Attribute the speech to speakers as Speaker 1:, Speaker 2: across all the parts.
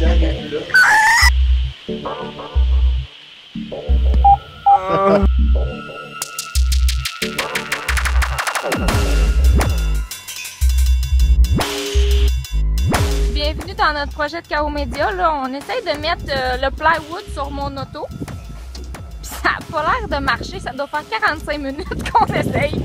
Speaker 1: Bienvenue dans notre projet de Chaos Média. Là, on essaye de mettre le plywood sur mon auto. Puis ça n'a pas l'air de marcher. Ça doit faire 45 minutes qu'on essaye.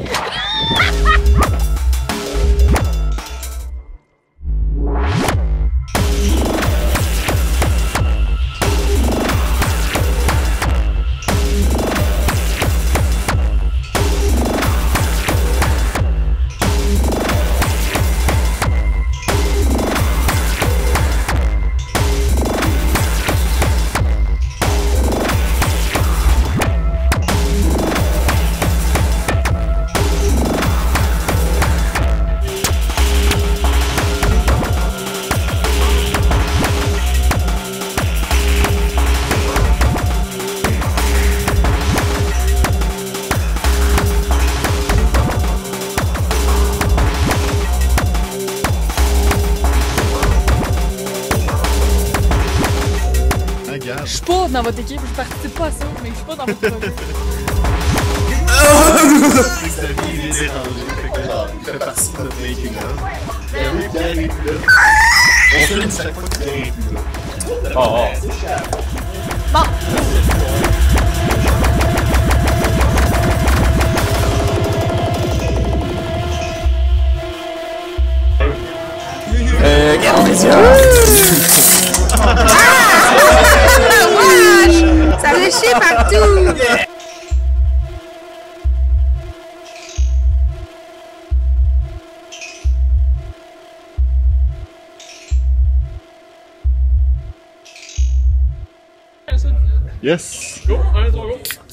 Speaker 2: Je suis pas dans votre équipe, je participe pas à ça, mais je suis pas dans votre projet.
Speaker 3: Xavier, il est dérangé, fait que genre, il fait partie de notre making of. On filme chaque fois qu'il est plus là.
Speaker 2: Bon.
Speaker 4: Regarde les yeux!
Speaker 1: Ça fait chier partout!
Speaker 3: Yes!
Speaker 2: Go, 1, 3, go!